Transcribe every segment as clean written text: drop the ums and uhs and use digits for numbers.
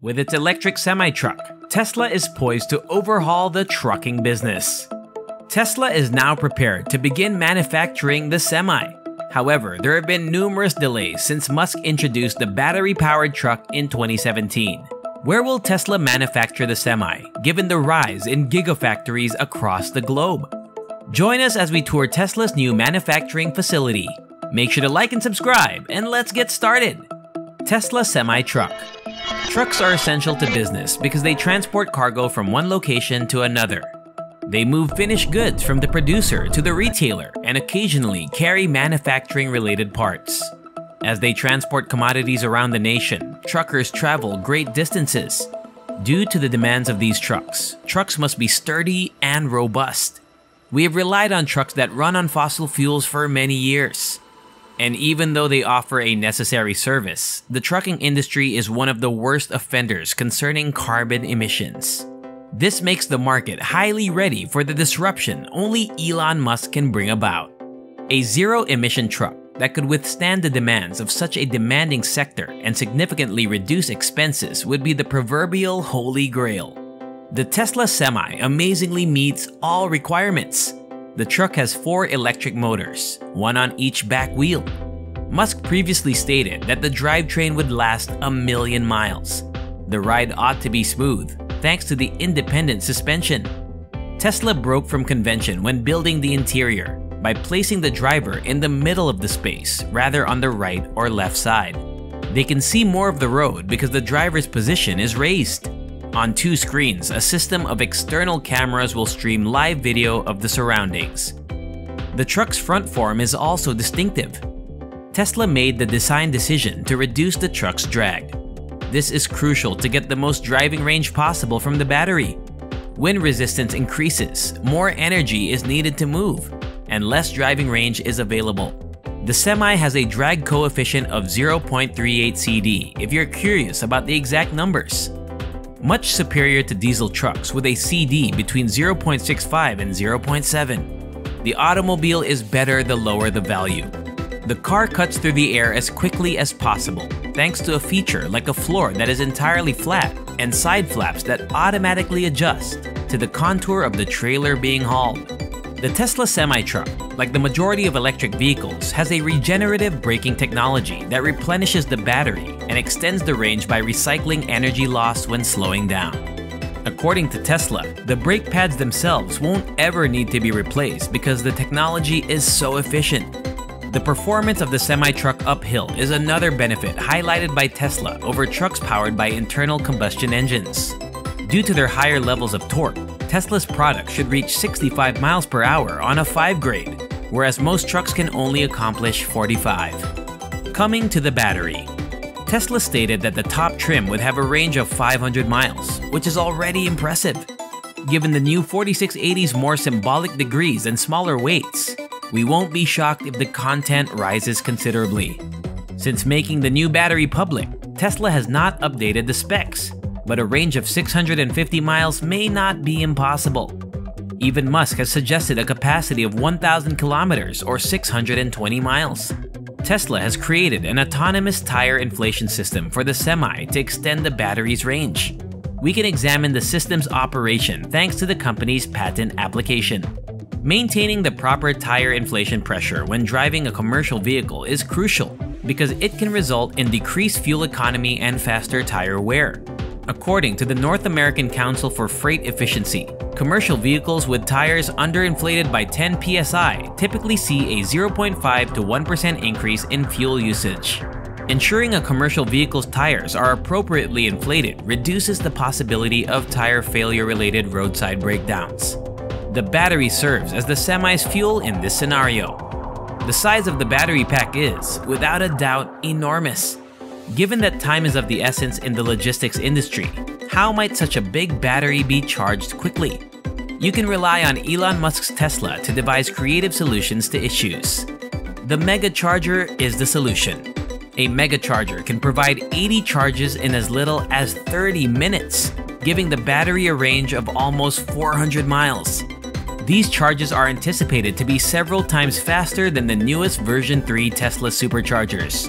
With its electric semi-truck, Tesla is poised to overhaul the trucking business. Tesla is now prepared to begin manufacturing the Semi. However, there have been numerous delays since Musk introduced the battery-powered truck in 2017. Where will Tesla manufacture the Semi, given the rise in gigafactories across the globe? Join us as we tour Tesla's new manufacturing facility. Make sure to like and subscribe, and let's get started! Tesla Semi-Truck. Trucks are essential to business because they transport cargo from one location to another. They move finished goods from the producer to the retailer and occasionally carry manufacturing-related parts. As they transport commodities around the nation, truckers travel great distances. Due to the demands of these trucks must be sturdy and robust. We have relied on trucks that run on fossil fuels for many years. And even though they offer a necessary service, the trucking industry is one of the worst offenders concerning carbon emissions. This makes the market highly ready for the disruption only Elon Musk can bring about. A zero-emission truck that could withstand the demands of such a demanding sector and significantly reduce expenses would be the proverbial holy grail. The Tesla Semi amazingly meets all requirements. The truck has 4 electric motors, one on each back wheel. Musk previously stated that the drivetrain would last 1,000,000 miles. The ride ought to be smooth, thanks to the independent suspension. Tesla broke from convention when building the interior by placing the driver in the middle of the space rather on the right or left side. They can see more of the road because the driver's position is raised. On 2 screens, a system of external cameras will stream live video of the surroundings. The truck's front form is also distinctive. Tesla made the design decision to reduce the truck's drag. This is crucial to get the most driving range possible from the battery. When resistance increases, more energy is needed to move, and less driving range is available. The Semi has a drag coefficient of 0.38 CD if you're curious about the exact numbers. Much superior to diesel trucks with a CD between 0.65 and 0.7. The automobile is better the lower the value. The car cuts through the air as quickly as possible, thanks to a feature like a floor that is entirely flat and side flaps that automatically adjust to the contour of the trailer being hauled. The Tesla Semi-Truck, like the majority of electric vehicles, has a regenerative braking technology that replenishes the battery and extends the range by recycling energy lost when slowing down. According to Tesla, the brake pads themselves won't ever need to be replaced because the technology is so efficient. The performance of the Semi-Truck uphill is another benefit highlighted by Tesla over trucks powered by internal combustion engines. Due to their higher levels of torque, Tesla's product should reach 65 miles per hour on a 5 grade, whereas most trucks can only accomplish 45. Coming to the battery. Tesla stated that the top trim would have a range of 500 miles, which is already impressive. Given the new 4680's more symbolic degrees and smaller weights, we won't be shocked if the content rises considerably. Since making the new battery public, Tesla has not updated the specs, but a range of 650 miles may not be impossible. Even Musk has suggested a capacity of 1,000 kilometers or 620 miles. Tesla has created an autonomous tire inflation system for the Semi to extend the battery's range. We can examine the system's operation thanks to the company's patent application. Maintaining the proper tire inflation pressure when driving a commercial vehicle is crucial because it can result in decreased fuel economy and faster tire wear. According to the North American Council for Freight Efficiency, commercial vehicles with tires underinflated by 10 psi typically see a 0.5 to 1% increase in fuel usage. Ensuring a commercial vehicle's tires are appropriately inflated reduces the possibility of tire failure-related roadside breakdowns. The battery serves as the Semi's fuel in this scenario. The size of the battery pack is, without a doubt, enormous. Given that time is of the essence in the logistics industry, how might such a big battery be charged quickly? You can rely on Elon Musk's Tesla to devise creative solutions to issues. The Mega Charger is the solution. A Mega Charger can provide 80 charges in as little as 30 minutes, giving the battery a range of almost 400 miles. These charges are anticipated to be several times faster than the newest version 3 Tesla superchargers.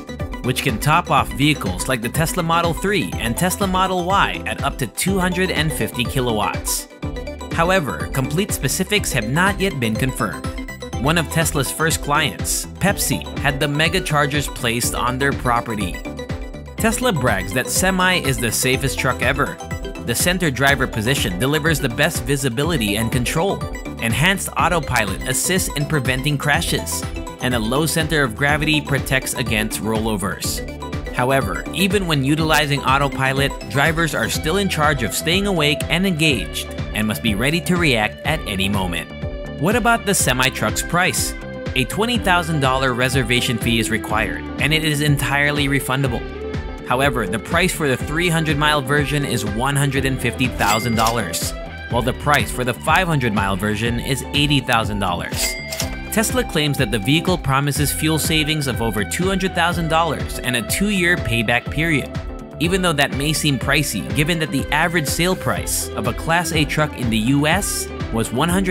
which can top off vehicles like the Tesla Model 3 and Tesla Model Y at up to 250 kilowatts. However, complete specifics have not yet been confirmed. One of Tesla's first clients, Pepsi, had the mega chargers placed on their property. Tesla brags that Semi is the safest truck ever. The center driver position delivers the best visibility and control. Enhanced autopilot assists in preventing crashes, and a low center of gravity protects against rollovers. However, even when utilizing autopilot, drivers are still in charge of staying awake and engaged, and must be ready to react at any moment. What about the semi-truck's price? A $20,000 reservation fee is required, and it is entirely refundable. However, the price for the 300-mile version is $150,000, while the price for the 500-mile version is $80,000. Tesla claims that the vehicle promises fuel savings of over $200,000 and a 2-year payback period, even though that may seem pricey given that the average sale price of a Class A truck in the US was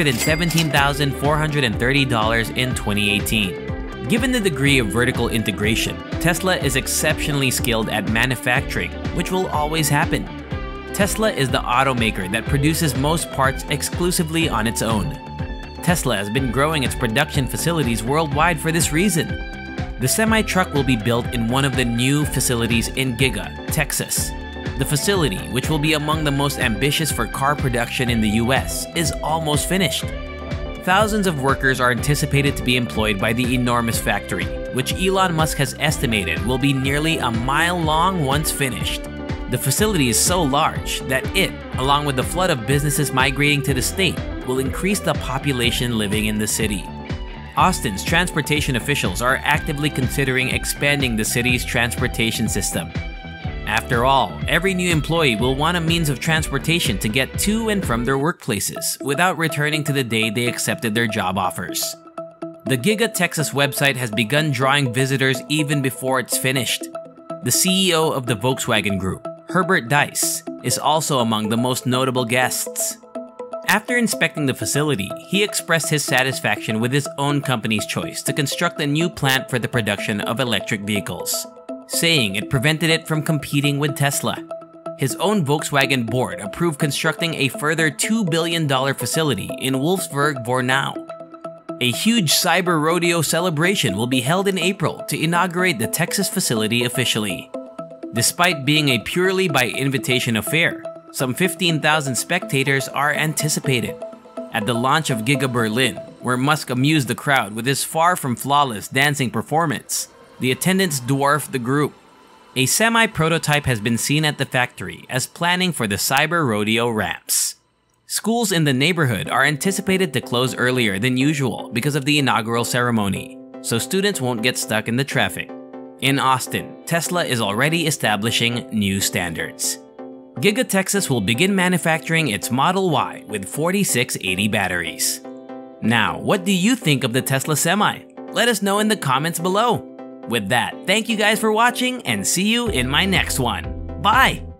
$117,430 in 2018. Given the degree of vertical integration, Tesla is exceptionally skilled at manufacturing, which will always happen. Tesla is the automaker that produces most parts exclusively on its own. Tesla has been growing its production facilities worldwide for this reason. The semi-truck will be built in one of the new facilities in Giga, Texas. The facility, which will be among the most ambitious for car production in the US, is almost finished. Thousands of workers are anticipated to be employed by the enormous factory, which Elon Musk has estimated will be nearly a mile long once finished. The facility is so large that it, along with the flood of businesses migrating to the state, will increase the population living in the city. Austin's transportation officials are actively considering expanding the city's transportation system. After all, every new employee will want a means of transportation to get to and from their workplaces without returning to the day they accepted their job offers. The Giga Texas website has begun drawing visitors even before it's finished. The CEO of the Volkswagen Group, Herbert Diess, is also among the most notable guests. After inspecting the facility, he expressed his satisfaction with his own company's choice to construct a new plant for the production of electric vehicles, saying it prevented it from competing with Tesla. His own Volkswagen board approved constructing a further $2 billion facility in Wolfsburg-Vornau. A huge cyber rodeo celebration will be held in April to inaugurate the Texas facility officially. Despite being a purely by invitation affair, some 15,000 spectators are anticipated. At the launch of Giga Berlin, where Musk amused the crowd with his far from flawless dancing performance, the attendance dwarfed the group. A semi-prototype has been seen at the factory as planning for the cyber rodeo ramps. Schools in the neighborhood are anticipated to close earlier than usual because of the inaugural ceremony, so students won't get stuck in the traffic. In Austin, Tesla is already establishing new standards. Giga Texas will begin manufacturing its Model Y with 4680 batteries. Now, what do you think of the Tesla Semi? Let us know in the comments below. With that, thank you guys for watching and see you in my next one. Bye!